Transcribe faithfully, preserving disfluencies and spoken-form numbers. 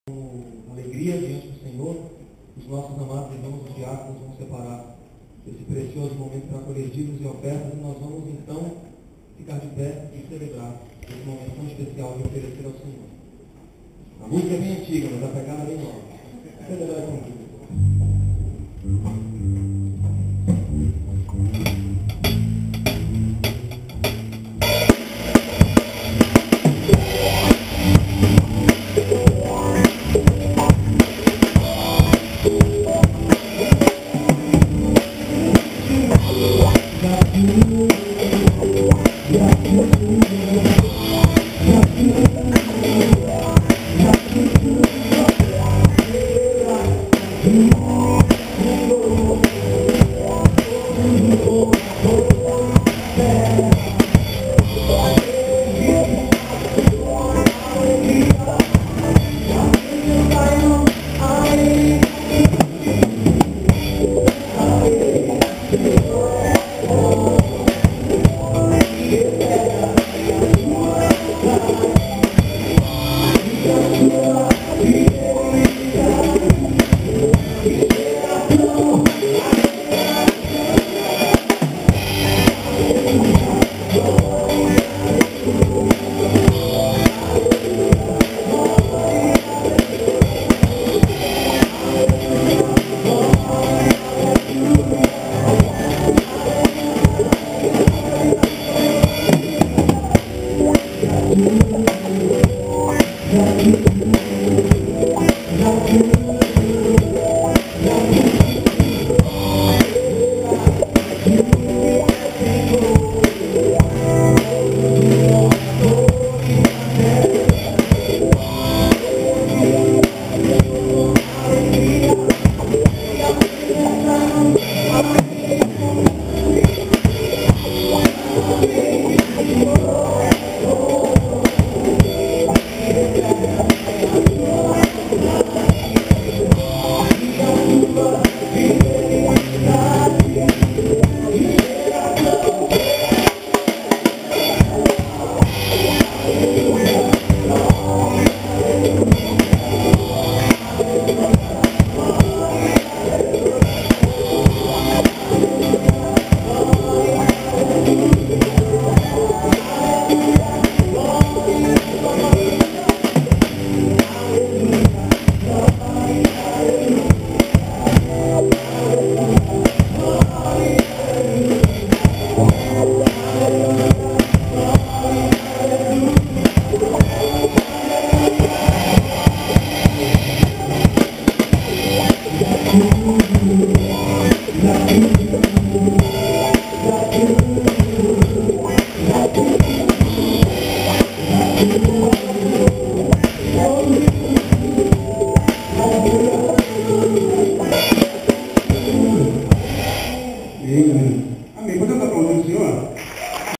Com alegria diante do Senhor, os nossos amados irmãos, os diáconos, vão separar esse precioso momento para colher dízimos e ofertas, e nós vamos então ficar de pé e celebrar esse momento tão especial de oferecer ao Senhor. A música é bem antiga, mas a pegada é bem nova. Celebrar comigo. Thank you.